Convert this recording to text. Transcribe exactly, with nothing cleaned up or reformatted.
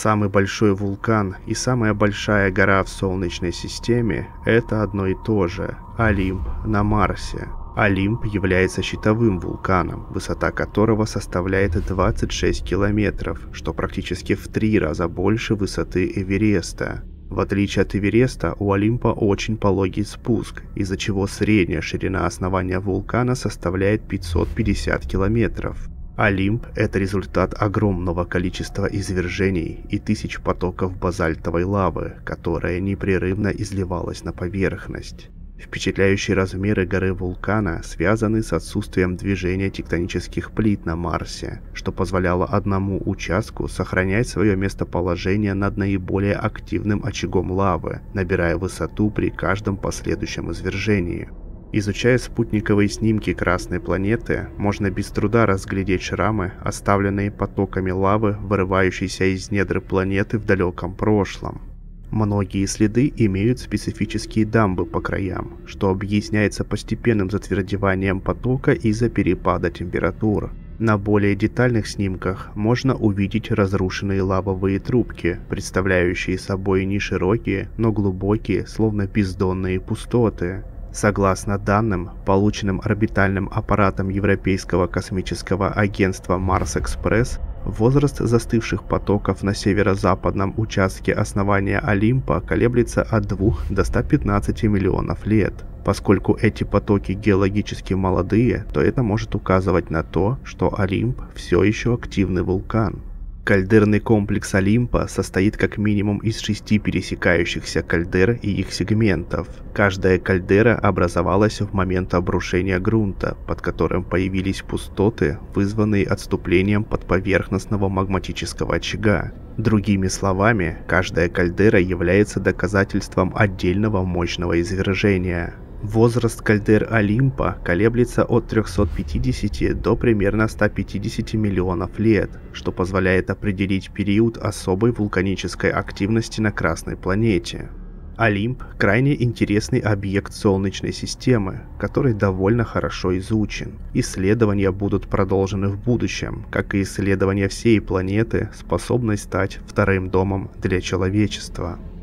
Самый большой вулкан и самая большая гора в Солнечной системе – это одно и то же – Олимп на Марсе. Олимп является щитовым вулканом, высота которого составляет двадцать шесть километров, что практически в три раза больше высоты Эвереста. В отличие от Эвереста, у Олимпа очень пологий спуск, из-за чего средняя ширина основания вулкана составляет пятьсот пятьдесят километров. Олимп – это результат огромного количества извержений и тысяч потоков базальтовой лавы, которая непрерывно изливалась на поверхность. Впечатляющие размеры горы вулкана связаны с отсутствием движения тектонических плит на Марсе, что позволяло одному участку сохранять свое местоположение над наиболее активным очагом лавы, набирая высоту при каждом последующем извержении. Изучая спутниковые снимки Красной планеты, можно без труда разглядеть шрамы, оставленные потоками лавы, вырывающейся из недр планеты в далеком прошлом. Многие следы имеют специфические дамбы по краям, что объясняется постепенным затвердеванием потока из-за перепада температур. На более детальных снимках можно увидеть разрушенные лавовые трубки, представляющие собой не широкие, но глубокие, словно бездонные пустоты. Согласно данным, полученным орбитальным аппаратом Европейского космического агентства Марс-Экспресс, возраст застывших потоков на северо-западном участке основания Олимпа колеблется от двух до ста пятнадцати миллионов лет. Поскольку эти потоки геологически молодые, то это может указывать на то, что Олимп все еще активный вулкан. Кальдерный комплекс Олимпа состоит как минимум из шести пересекающихся кальдер и их сегментов. Каждая кальдера образовалась в момент обрушения грунта, под которым появились пустоты, вызванные отступлением подповерхностного магматического очага. Другими словами, каждая кальдера является доказательством отдельного мощного извержения. Возраст кальдер Олимпа колеблется от трёхсот пятидесяти до примерно ста пятидесяти миллионов лет, что позволяет определить период особой вулканической активности на Красной планете. Олимп – крайне интересный объект Солнечной системы, который довольно хорошо изучен. Исследования будут продолжены в будущем, как и исследования всей планеты, способной стать вторым домом для человечества.